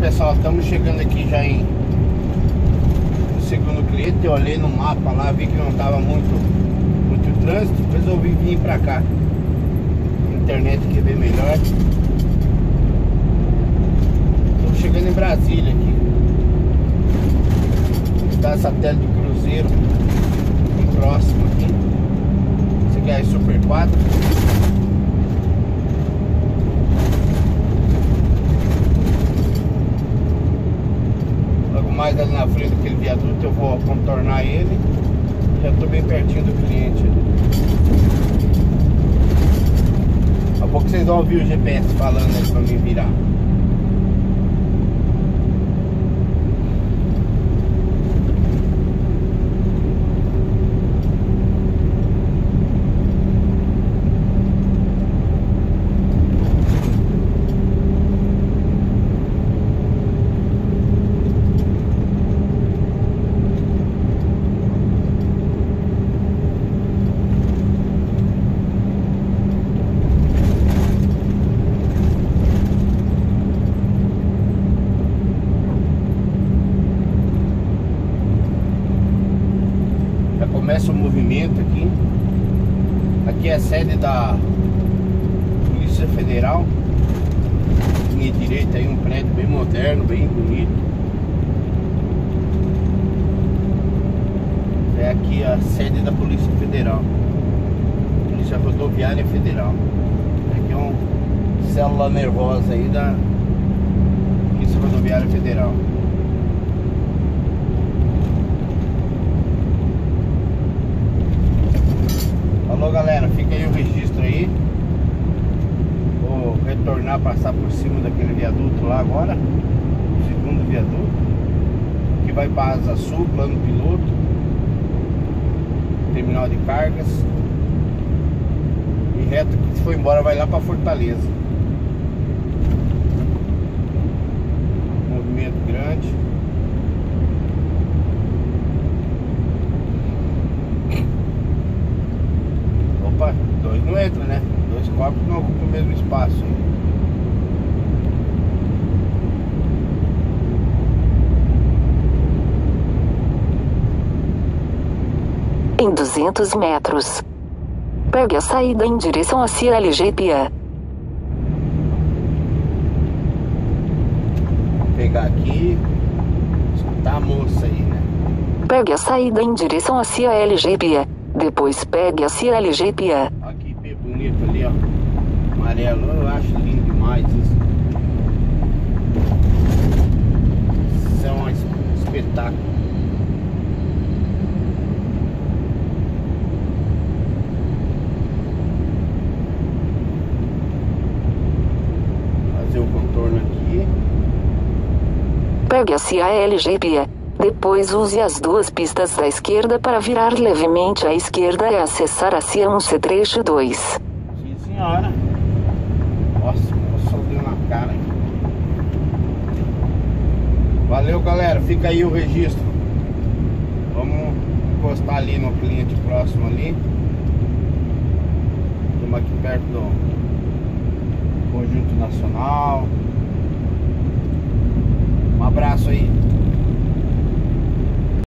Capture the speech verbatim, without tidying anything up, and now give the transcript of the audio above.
pessoal, estamos chegando aqui já em no segundo cliente. Eu olhei no mapa lá, vi que não estava muito, muito trânsito, resolvi vir pra cá. A internet aqui é bem melhor. Estamos chegando em Brasília aqui. Está satélite do Cruzeiro bem próximo aqui. Esse aqui é a Super quatro. Mais ali na frente daquele viaduto eu vou contornar ele. Já estou bem pertinho do cliente. Daqui a pouco vocês vão ouvir o G P S falando aí para me virar. Começa o movimento aqui. Aqui é a sede da Polícia Federal. À minha direita aí um prédio bem moderno, bem bonito. É aqui a sede da Polícia Federal, Polícia Rodoviária Federal. Aqui é uma célula nervosa aí da Polícia Rodoviária Federal. Alô galera, fica aí o registro aí. Vou retornar, passar por cima daquele viaduto lá agora, o segundo viaduto, que vai para Asa Sul, plano piloto, terminal de cargas. E reto que se for embora vai lá para Fortaleza. Movimento grande. Opa, dois não entra, né? Dois corpos não ocupam o mesmo espaço. Em duzentos metros, pegue a saída em direção a C L G P A. Vou pegar aqui, escutar a moça aí, né? Pegue a saída em direção a C L G P A. Depois pegue a C L G P A. Olha que pé bonito ali, ó. Amarelo, eu acho lindo demais isso. Isso é um espetáculo. Fazer o contorno aqui. Pegue a C L G P A. Depois use as duas pistas da esquerda para virar levemente à esquerda e acessar a C A um C trecho dois. Sim senhora. Nossa, só deu na cara aqui. Valeu galera, fica aí o registro. Vamos encostar ali no cliente próximo ali. Estamos aqui perto do Conjunto Nacional. Um abraço aí.